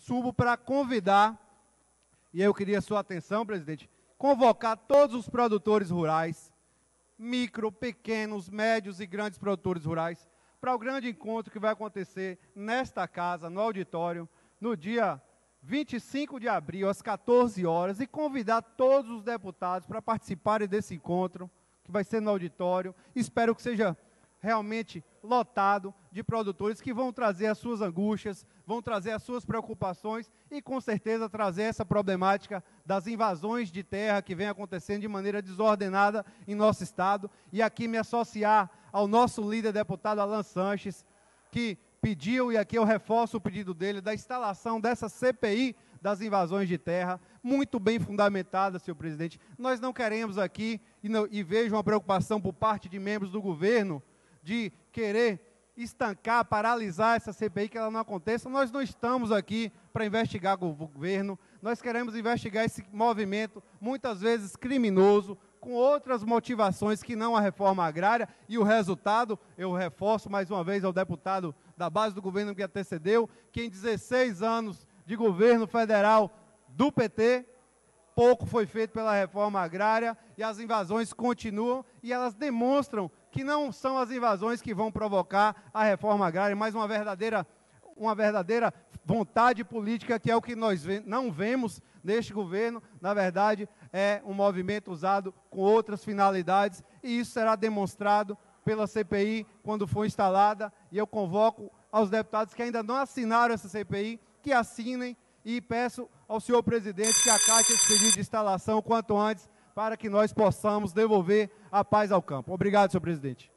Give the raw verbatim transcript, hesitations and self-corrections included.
subo para convidar, e eu queria a sua atenção, presidente, convocar todos os produtores rurais, micro, pequenos, médios e grandes produtores rurais, para o grande encontro que vai acontecer nesta casa, no auditório, no dia vinte e cinco de abril, às quatorze horas, e convidar todos os deputados para participarem desse encontro, que vai ser no auditório. Espero que seja realmente lotado de produtores que vão trazer as suas angústias, vão trazer as suas preocupações e, com certeza, trazer essa problemática das invasões de terra que vem acontecendo de maneira desordenada em nosso estado. E aqui me associar ao nosso líder deputado Alan Sanches, que pediu, e aqui eu reforço o pedido dele, da instalação dessa C P I das invasões de terra, muito bem fundamentada, senhor presidente. Nós não queremos aqui, e, não, e vejo uma preocupação por parte de membros do governo, de querer estancar, paralisar essa C P I, que ela não aconteça. Nós não estamos aqui para investigar o governo, nós queremos investigar esse movimento, muitas vezes criminoso, com outras motivações que não a reforma agrária, e o resultado, eu reforço mais uma vez ao deputado da base do governo que antecedeu, que em dezesseis anos de governo federal do P T, pouco foi feito pela reforma agrária, e as invasões continuam, e elas demonstram que não são as invasões que vão provocar a reforma agrária, mas uma verdadeira, uma verdadeira vontade política, que é o que nós não vemos neste governo. Na verdade, é um movimento usado com outras finalidades, e isso será demonstrado pela C P I quando for instalada, e eu convoco aos deputados que ainda não assinaram essa C P I, que assinem, e peço ao senhor presidente que acate esse pedido de instalação quanto antes, para que nós possamos devolver a paz ao campo. Obrigado, senhor presidente.